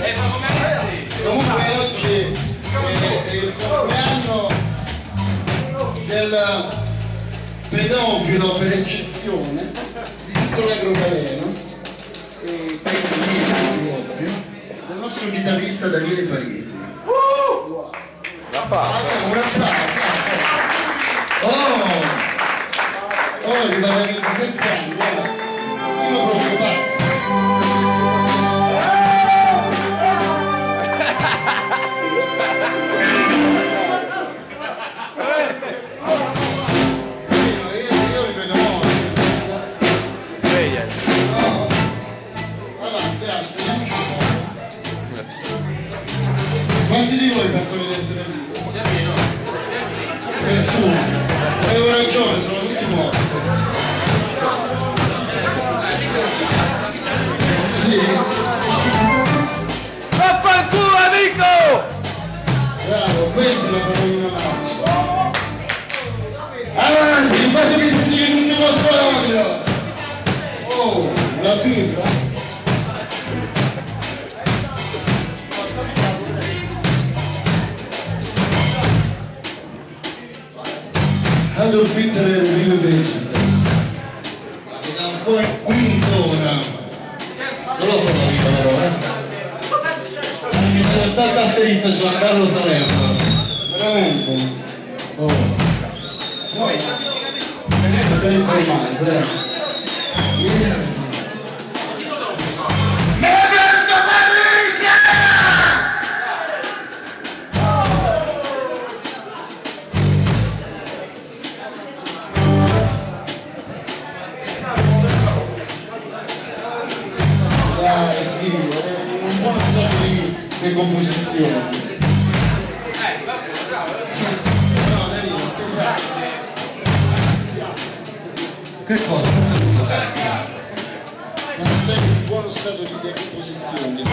Comunque oggi è il compleanno del pedofilo per eccezione di tutto l'Agrogaleno e ovvio, del nostro chitarrista Daniele Parisi. Un applauso. Un applauso. Oh, gli va a 27 anni, guarda. Non preoccupare. Io li vedo morti. Sveglia. Quanti di voi pensano di essere vivi? Nessuno. Avevo ragione, sono tutti morti. Sì. Vaffanculo amico! Bravo, questo è la parola marcia. Avanti, fatemi sentire l'ultimo sfoggio. Oh, la birra. Adolf Hitler vive invece. È un po' quintona. Non lo so la parola. È stato batterista Giancarlo Salerno. Veramente. Oh. Poi. Per informare, sì, un buon stato di decomposizione. No, Danilo, che cosa? Ma sei in buono stato di decomposizione.